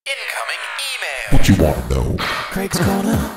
Incoming email. What you want to know? Craig's Corner.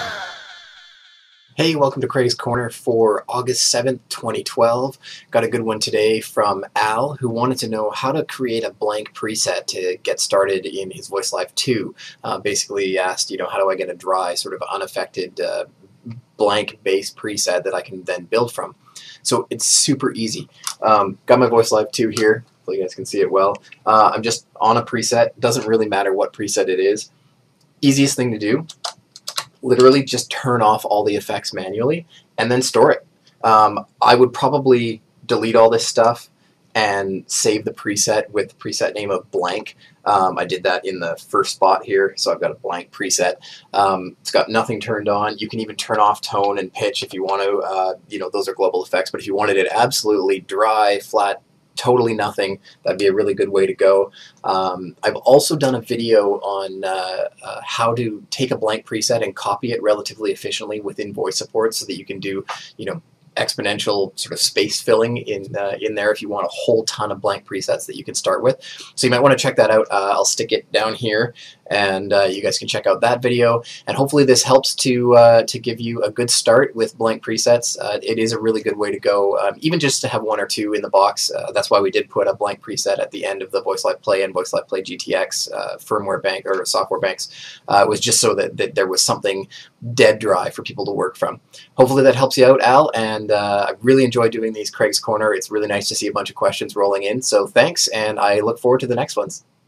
Hey, welcome to Craig's Corner for August 7th, 2012. Got a good one today from Al, who wanted to know how to create a blank preset to get started in his Voice Live 2. Basically asked, how do I get a dry, sort of unaffected blank bass preset that I can then build from? So it's super easy. Got my Voice Live 2 here. Hopefully you guys can see it well. I'm just on a preset. Doesn't really matter what preset it is. Easiest thing to do, literally just turn off all the effects manually and then store it. I would probably delete all this stuff and save the preset with the preset name of blank. I did that in the first spot here, so I've got a blank preset. It's got nothing turned on. You can even turn off tone and pitch if you want to. Those are global effects, but if you wanted it absolutely dry, flat, totally nothing, that'd be a really good way to go. I've also done a video on how to take a blank preset and copy it relatively efficiently within voice support so that you can do, exponential sort of space filling in there if you want a whole ton of blank presets that you can start with. So you might want to check that out. I'll stick it down here, and you guys can check out that video. And hopefully this helps to give you a good start with blank presets. It is a really good way to go, even just to have one or two in the box. That's why we did put a blank preset at the end of the Voice Live Play and Voice Live Play GTX firmware bank or software banks. It was just so that there was something dead dry for people to work from. Hopefully that helps you out, Al, and I really enjoy doing these Craig's Corner. It's really nice to see a bunch of questions rolling in, so thanks, and I look forward to the next ones.